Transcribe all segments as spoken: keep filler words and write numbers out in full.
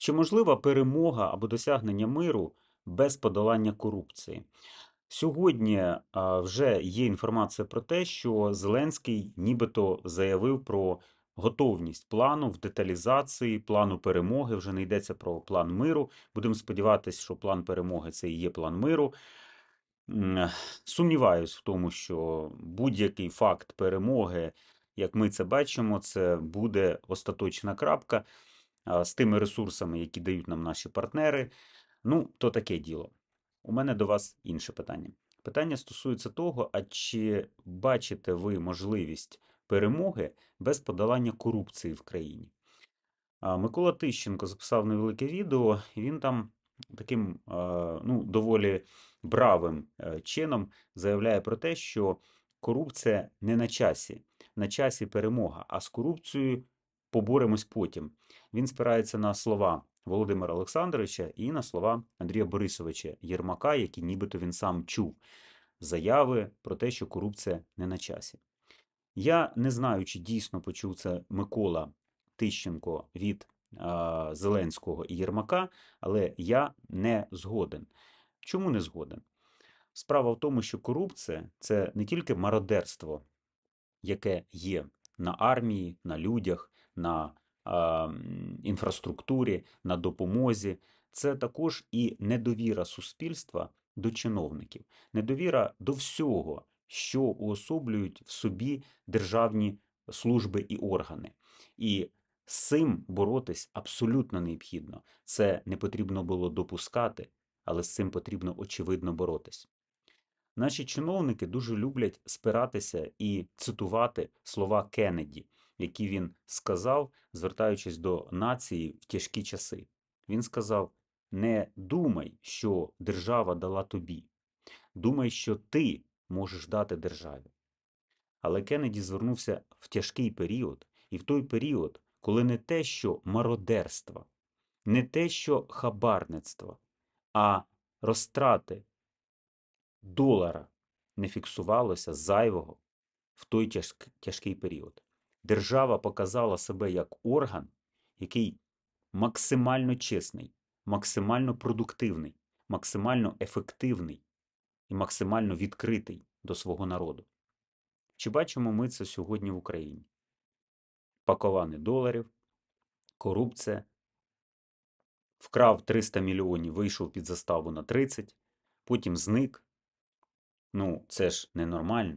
Чи можлива перемога або досягнення миру без подолання корупції? Сьогодні а, вже є інформація про те, що Зеленський нібито заявив про готовність плану в деталізації, плану перемоги. Вже не йдеться про план миру. Будемо сподіватися, що план перемоги це і є план миру. М, Сумніваюсь в тому, що будь-який факт перемоги, як ми це бачимо, це буде остаточна крапка а, з тими ресурсами, які дають нам наші партнери. Ну, то таке діло. У мене до вас інше питання. Питання стосується того, а чи бачите ви можливість перемоги без подолання корупції в країні? А, Микола Тищенко записав невелике відео, і він там таким а, ну, доволі бравим е, чином заявляє про те, що корупція не на часі, на часі перемога, а з корупцією поборемось потім. Він спирається на слова Володимира Олександровича і на слова Андрія Борисовича Єрмака, які нібито він сам чув заяви про те, що корупція не на часі. Я не знаю, чи дійсно почув це Микола Тищенко від а, Зеленського і Єрмака, але я не згоден. Чому не згоден? Справа в тому, що корупція це не тільки мародерство, яке є на армії, на людях, на а, інфраструктурі, на допомозі. Це також і недовіра суспільства до чиновників, недовіра до всього, що уособлюють в собі державні служби і органи. І з цим боротись абсолютно необхідно. Це не потрібно було допускати, але з цим потрібно очевидно боротись. Наші чиновники дуже люблять спиратися і цитувати слова Кеннеді, які він сказав, звертаючись до нації в тяжкі часи. Він сказав: не думай, що держава дала тобі. Думай, що ти можеш дати державі. Але Кеннеді звернувся в тяжкий період, і в той період, коли не те, що мародерство, не те, що хабарництво, а розтрати долара не фіксувалося зайвого в той тяжкий період. Держава показала себе як орган, який максимально чесний, максимально продуктивний, максимально ефективний і максимально відкритий до свого народу. Чи бачимо ми це сьогодні в Україні? Паковани доларів, корупція, вкрав триста мільйонів, вийшов під заставу на тридцять, потім зник. Ну, це ж ненормально.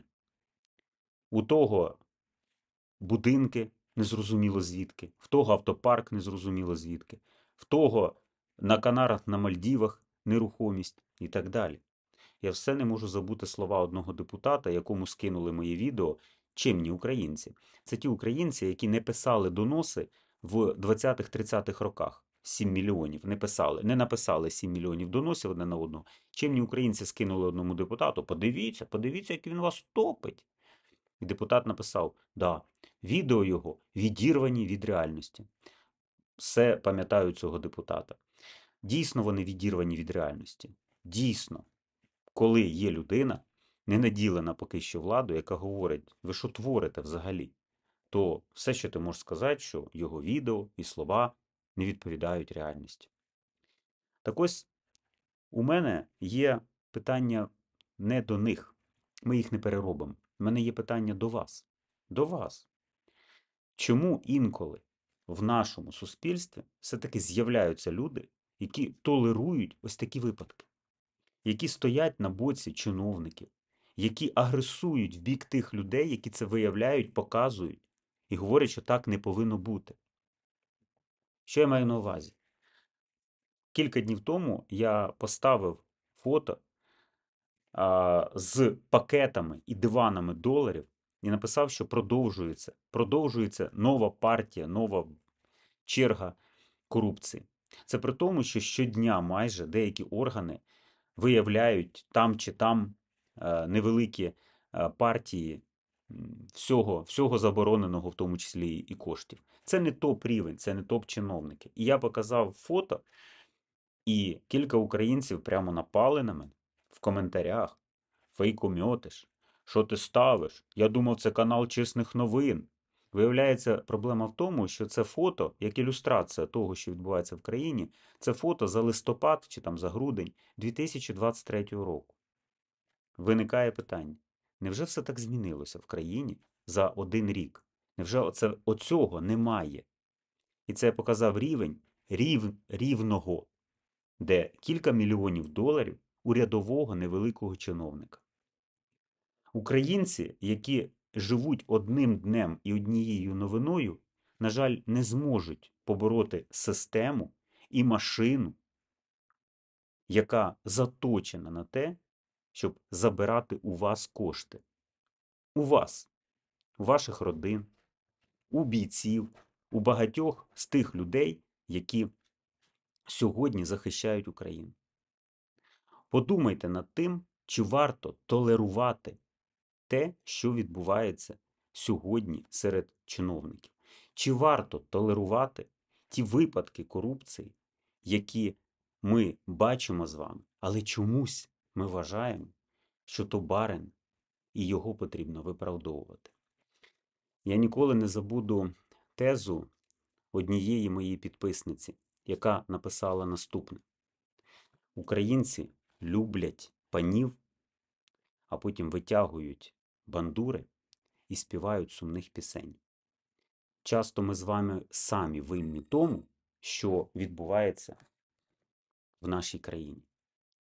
У того будинки незрозуміло звідки, в того автопарк незрозуміло звідки, в того на Канарах, на Мальдівах нерухомість і так далі. Я все не можу забути слова одного депутата, якому скинули моє відео чимні українці. Це ті українці, які не писали доноси в двадцятих-тридцятих роках. сім мільйонів не писали, не написали сім мільйонів доносів одне на одного. Чимні українці скинули одному депутату: подивіться, подивіться, як він вас топить. І депутат написав: да, відео його відірвані від реальності. Все пам'ятаю цього депутата. Дійсно, вони відірвані від реальності. Дійсно, коли є людина, не наділена поки що владою, яка говорить: ви що творите взагалі, то все, що ти можеш сказати, що його відео і слова не відповідають реальності. Так ось, у мене є питання не до них. Ми їх не переробимо. У мене є питання до вас. До вас. Чому інколи в нашому суспільстві все-таки з'являються люди, які толерують ось такі випадки, які стоять на боці чиновників, які агресують в бік тих людей, які це виявляють, показують і говорять, що так не повинно бути? Що я маю на увазі? Кілька днів тому я поставив фото а, з пакетами і диванами доларів і написав, що продовжується, продовжується нова партія, нова черга корупції. Це при тому, що щодня майже деякі органи виявляють там чи там е, невеликі е, партії всього, всього забороненого, в тому числі і коштів. Це не топ-рівень, це не топ-чиновники. І я показав фото, і кілька українців прямо напали на мене в коментарях: фейкомьотиш, що ти ставиш? Я думав, це канал чесних новин. Виявляється, проблема в тому, що це фото, як ілюстрація того, що відбувається в країні, це фото за листопад чи там за грудень дві тисячі двадцять третього року. Виникає питання: невже все так змінилося в країні за один рік? Невже оце, оцього немає? І це показав рівень рів, рівного, де кілька мільйонів доларів у рядового невеликого чиновника. Українці, які живуть одним днем і однією новиною, на жаль, не зможуть побороти систему і машину, яка заточена на те, щоб забирати у вас кошти. У вас, у ваших родин, у бійців, у багатьох з тих людей, які сьогодні захищають Україну. Подумайте над тим, чи варто толерувати те, що відбувається сьогодні серед чиновників. Чи варто толерувати ті випадки корупції, які ми бачимо з вами, але чомусь ми вважаємо, що то барин і його потрібно виправдовувати. Я ніколи не забуду тезу однієї моєї підписниці, яка написала наступне: українці люблять панів, а потім витягують бандури і співають сумних пісень. Часто ми з вами самі винні тому, що відбувається в нашій країні.